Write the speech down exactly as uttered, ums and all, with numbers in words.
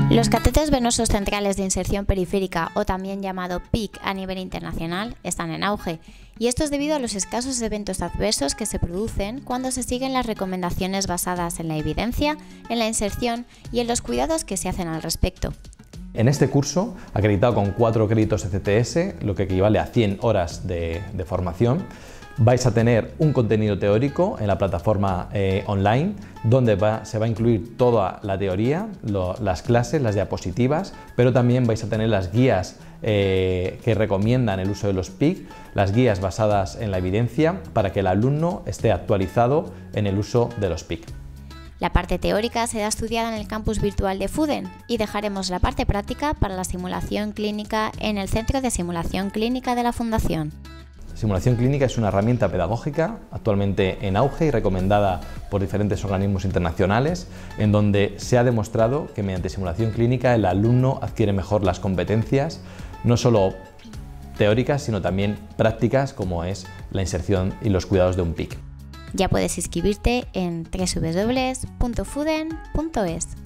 Los catéteres venosos centrales de inserción periférica, o también llamado P I C a nivel internacional, están en auge, y esto es debido a los escasos eventos adversos que se producen cuando se siguen las recomendaciones basadas en la evidencia, en la inserción y en los cuidados que se hacen al respecto. En este curso, acreditado con cuatro créditos E C T S, lo que equivale a cien horas de, de formación, vais a tener un contenido teórico en la plataforma eh, online, donde va, se va a incluir toda la teoría, lo, las clases, las diapositivas, pero también vais a tener las guías eh, que recomiendan el uso de los P I C, las guías basadas en la evidencia, para que el alumno esté actualizado en el uso de los P I C. La parte teórica será estudiada en el campus virtual de FUDEN y dejaremos la parte práctica para la simulación clínica en el Centro de Simulación Clínica de la Fundación. Simulación clínica es una herramienta pedagógica actualmente en auge y recomendada por diferentes organismos internacionales, en donde se ha demostrado que mediante simulación clínica el alumno adquiere mejor las competencias, no solo teóricas, sino también prácticas, como es la inserción y los cuidados de un P I C. Ya puedes inscribirte en w w w punto fuden punto es.